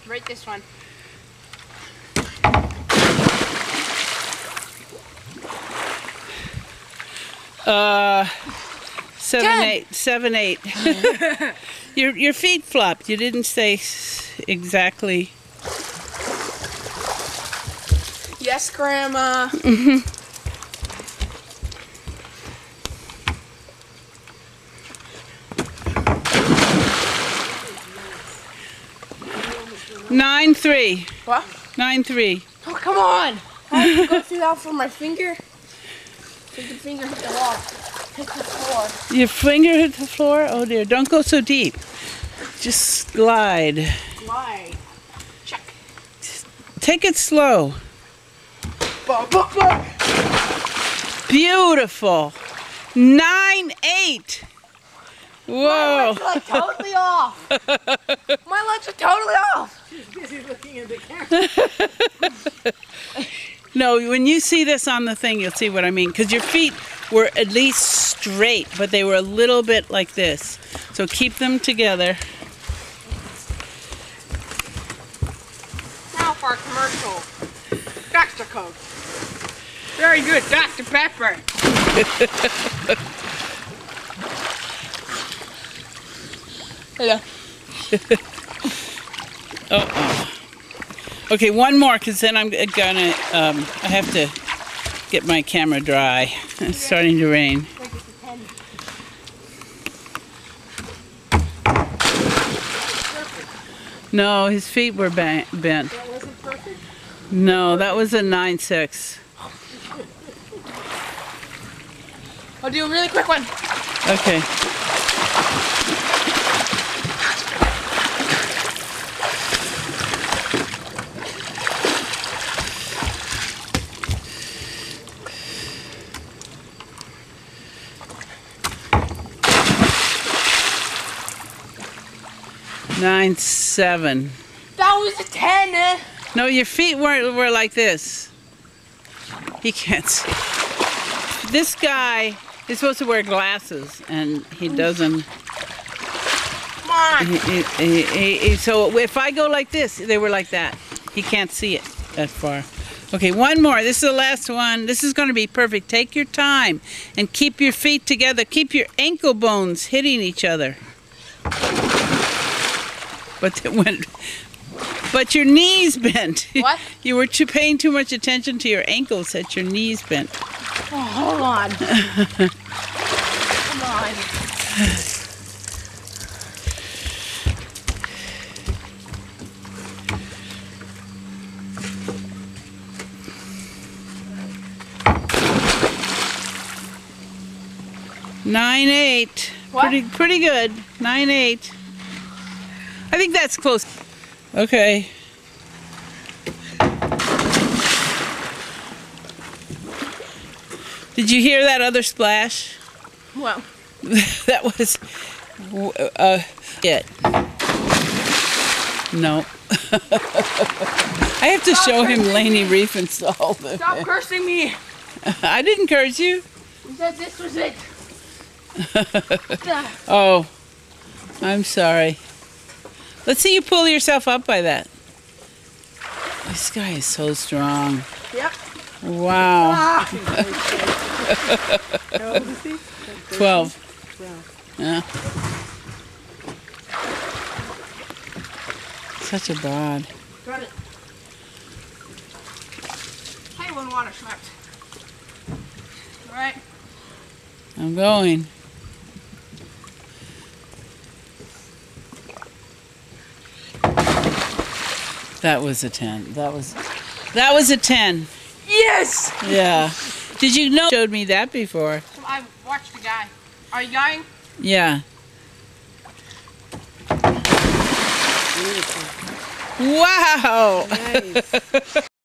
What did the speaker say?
Right this one. Seven, eight. Your feet flopped. You didn't say exactly. Yes, Grandma. Mm-hmm. 9-3. What? 9-3. Oh, come on. I have to go through that for my finger. So your finger hit the wall. Hit the floor. Your finger hit the floor? Oh dear. Don't go so deep. Just glide. Glide. Check. Take it slow. Beautiful. 9-8. Whoa. My legs are like totally off. My legs are totally off. She's busy looking at the camera. No, when you see this on the thing, you'll see what I mean. Because your feet were at least straight, but they were a little bit like this. So keep them together. Now for a commercial. Dr. Coke. Very good, Dr. Pepper. Hello. Okay, one more, because then I'm gonna, I have to get my camera dry. It's starting to rain. No, his feet were bent. That wasn't perfect? No, that was a 9-6. I'll do a really quick one. Okay. Nine, 7. That was a 10, eh? No, your feet were like this. He can't see. This guy is supposed to wear glasses, and he doesn't. Come on. So if I go like this, they were like that. He can't see it that far. Okay, one more. This is the last one. This is going to be perfect. Take your time and keep your feet together. Keep your ankle bones hitting each other. But your knees bent. What? You were paying too much attention to your ankles that your knees bent. Oh, hold on. Come on. Nine, 8. What? Pretty good. 9-8. I think that's close. Okay. Did you hear that other splash? Well. That was it. No. I have to show him Laney Riefenstahl. Stop cursing me. I didn't curse you. You said this was it. Oh, I'm sorry. Let's see you pull yourself up by that. This guy is so strong. Yep. Wow. How old is he? 12. 12. Yeah. Such a broad. Got it. Hey, one water smacked. All right. I'm going. That was a 10. That was a 10. Yes! Yeah. Did you know? Showed me that before. I watched the guy. Are you going? Yeah. Wow. Nice.